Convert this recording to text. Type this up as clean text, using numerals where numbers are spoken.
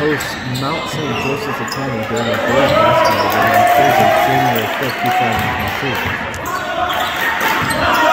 hosts Mount St. Joseph's Academy during a boys basketball game on Thursday, January 5th, 2022.